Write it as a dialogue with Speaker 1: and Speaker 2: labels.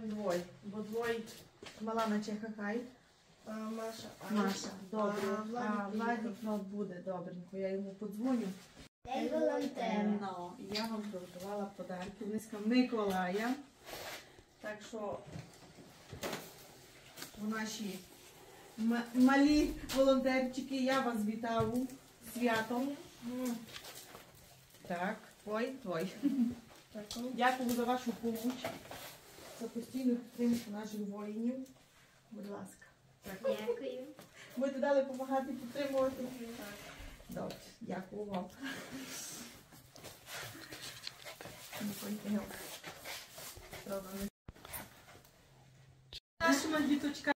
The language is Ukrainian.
Speaker 1: двоє, бо двоє мала на Чеха хай. Маша, добре. А Владик буде добренько. Я йому подзвоню.
Speaker 2: День волонтера.
Speaker 1: Ну, і я вам приготувала подарки. Низька Миколая. Так що у наші малі волонтерчики, я вас вітаю святом. Так, твой. Дякую за вашу допомогу, за постійну підтримку наших воїнів. Будь ласка.
Speaker 2: Дякую.
Speaker 1: Будете далі допомагати підтримувати? Добре, дякую вам. Нашими діточками.